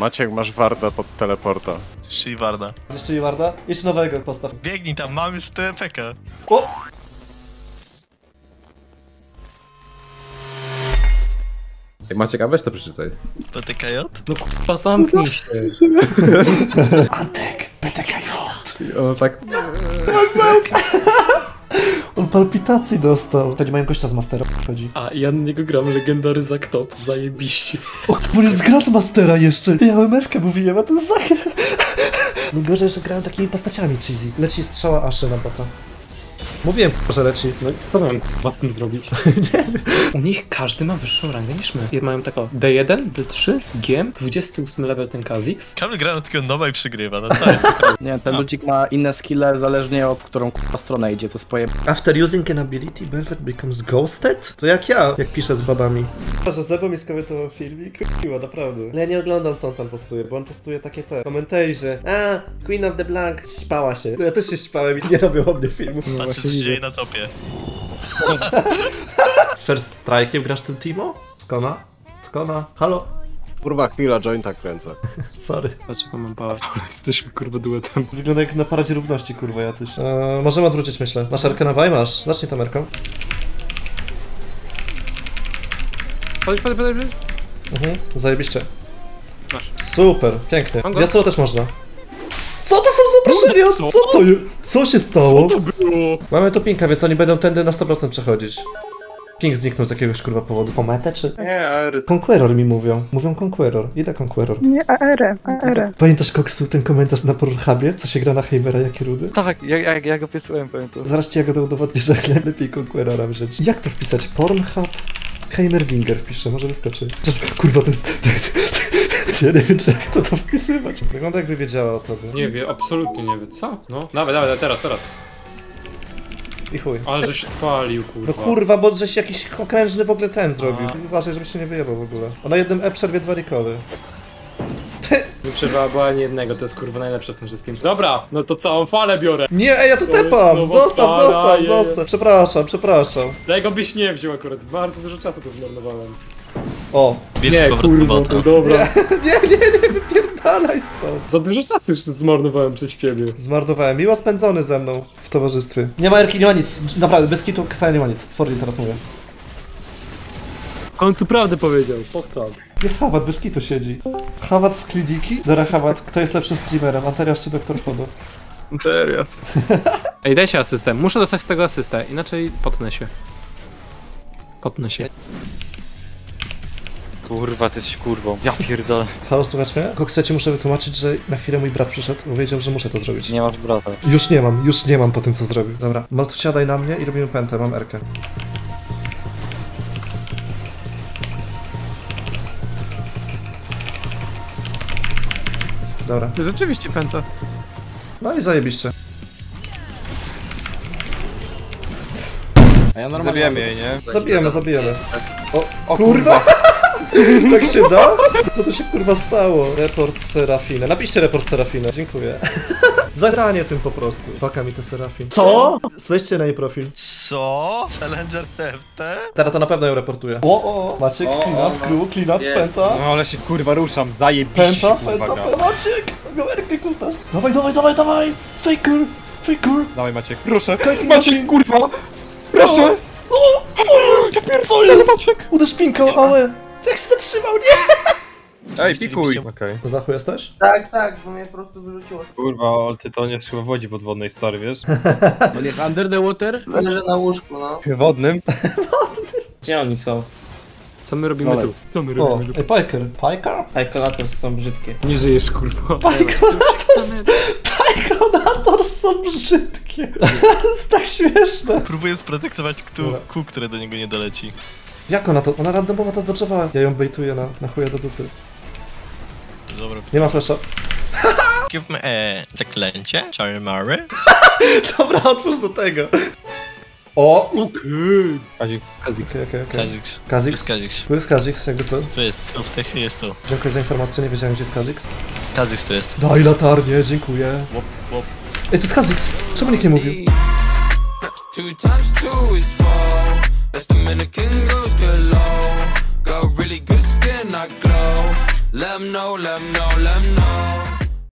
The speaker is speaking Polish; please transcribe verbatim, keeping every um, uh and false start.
Maciek, masz warda pod teleporta. Jeszcze i warda. Jeszcze i warda? Jeszcze nowego postaw. Biegnij tam, mam już T P K. O! Jak Maciek, a weź to przeczytaj. P T K J? No kurwa, zamknij się. Antek, P T K J. O, tak... On palpitacji dostał. To nie mają gościa z Mastera, chodzi. A ja na niego gram legendary Zaktop, zajebiście. O, bo jest Grandmastera jeszcze. Ja o M F-kę mówiłem, a to jest Zacher. No gorzej, że grałem takimi postaciami cheesy. Leci strzała Aszy na bota. Mówiłem, że leci. No i co mam z tym zrobić? Nie wiem. U nich każdy ma wyższą rangę niż my. I mają taką D jeden, D trzy, G M, dwudziesty ósmy level ten Kha'Zix. Kamil gra na takiego nowa i przegrywa, no to jest Nie, ten ludzik ma inne skille zależnie od którą k***a stronę idzie, to swoje... After using an ability, Belvet becomes ghosted? To jak ja, jak piszę z babami. Że Zebo mi skomentował filmik? Miła, naprawdę. Ale ja nie oglądam, co on tam postuje, bo on postuje takie te komentarze. A, Queen of the Blank śpała się. Ja też się śpałem i nie robią o mnie filmów. A co się dzieje na topie? Z First Strike'iem grasz tym Timo? Skona? Skona? Halo? Kurwa, chwila, jointa kręcę. Sorry. Dlaczego mam pałę? Ale jesteśmy kurwa duetem. Wygląda jak na paradzie równości, kurwa, jacyś. Eee, możemy odwrócić, myślę. Masz Erkę na waj? Masz. Zacznij tą Erką. Chodź, chodź, chodź, chodź. Mhm, zajebiście. Masz. Super, pięknie. Mam go. Wiasoło też można. Co to są zaproszenia? Co? Co to jest? Co się stało? Co to było? Mamy tu pinka, więc oni będą tędy na sto procent przechodzić. Ping zniknął z jakiegoś kurwa powodu. Po metę czy? Nie, ale... Conqueror mi mówią. Mówią Conqueror. Idę Conqueror. Nie, A R, A R. Pamiętasz, Koksu, ten komentarz na Pornhubie? Co się gra na Heimera, jakie rudy? Tak, ja, ja, ja go pisałem, pamiętam. Zaraz ci ja go udowodnię, że lepiej Conquerora wziąć. Jak to wpisać? Pornhub? Heimerdinger wpiszę, może wyskoczy. Kurwa, to jest... Ja nie wiem, czy jak to to wpisywać. Wygląda jakby wiedziała o tobie. Nie wie, absolutnie nie wie. Co? No, dawaj, dawaj, teraz, teraz. I chuj. Ale żeś palił, kurwa. No kurwa, bo żeś jakiś okrężny w ogóle ten zrobił. Uważaj, żebyś się nie wyjebał w ogóle. O, na jednym E przerwie dwa recovery. Nie trzeba było ani jednego, to jest kurwa najlepsze w tym wszystkim. Dobra, no to całą falę biorę. Nie, ej, ja tu To jest tepam! nowa Zostaw, fala, zostaw, je. zostaw. Przepraszam, przepraszam. Tego byś nie wziął akurat, bardzo dużo czasu to zmarnowałem. O. Wielki Nie, powrót do kurwa, bota. to dobra. Nie, nie, nie, wypierdalaj stąd. Za dużo czasu już zmarnowałem przez ciebie. Zmarnowałem. Miło spędzony ze mną w towarzystwie. Nie ma Erki, nie ma nic. Naprawdę, bez kitu Kasaja nie ma nic. Forli teraz mówię. W końcu prawdę powiedział, pochcał. Jest Hawat, bez kitu siedzi. Hawat z kliniki? Dora Hawat, kto jest lepszym streamerem? Anteriasz czy Doktor Hodo? Serio? Ej, daj się asystę, muszę dostać z tego asystę, inaczej potnę się. Potnę się. Kurwa, ty jesteś kurwą. Ja pierdolę. Halo, słuchasz mnie? Koks, ja ci muszę wytłumaczyć, że na chwilę mój brat przyszedł, bo wiedział, że muszę to zrobić. Nie masz brata. Już nie mam, już nie mam po tym, co zrobił. Dobra, Maltu, siadaj na mnie i robimy pętę, mam Erkę. Dobra. Rzeczywiście pęta. No i zajebiście. A ja normalnie... Zabijemy jej, nie? Zabijemy, zabijemy. O, o kurwa! Tak się da? Co tu się kurwa stało? Report Serafina. Napiszcie report Serafina, dziękuję. Zagranie tym po prostu. Paka mi to Serafin. Co? Słyszcie na jej profil. Co? Challenger T F T? Teraz to na pewno ją reportuję. O, o, Maciek, clean up, crew, clean up, pęta. No ale się kurwa ruszam, zajebiście. Pęta, pęta, pęta, Maciek! Miał Erkę kutas. Dawaj, dawaj, dawaj, dawaj! Faker, faker! Dawaj Maciek, proszę. Maciek, kurwa! Proszę! O, co jest? Co jest? Uderz pinką, ale... Jak się zatrzymał, nie! Ej, pikuj! Okej. Zachu jesteś? Tak, tak, bo mnie po prostu wyrzuciło. Kurwa, ale ty to nie jest chyba w Łodzi podwodnej stary, wiesz? On jest under the water? Leżę na łóżku, no. Wodnym? Gdzie oni są? Co my robimy Dole. tu? Co my O, robimy tu? ej, Piker. Piker? Pajkolators są brzydkie. Nie żyjesz, kurwa. Pajkonators! Pajkonators są brzydkie. To jest tak śmieszne. Próbuję sprotektować ktu, Dobra. kół, które do niego nie doleci. Jak ona to? Ona randomowo to dodżowała. Ja ją bejtuję na, na chuja do dupy. Dobra. Nie ma flasha. Give me e, zaklęcie? Charmary? Dobra, otwórz do tego. O! Okej. Kazik. Okej, okej, okej. Kazix. Kazix? To jest Kazix. Tu jest Kazix, jakby co? Tu jest, tu w tych jest tu. Dziękuję za informację, nie wiedziałem gdzie jest Kazix. Kazix tu jest. Daj latarnię, dziękuję. Łop, łop. Ej, to jest Kazix! Czemu nikt nie mówił? Two times two is four. That's the Dominican girls galore. Got really good skin, I glow. Let 'em know, let 'em know, let 'em know.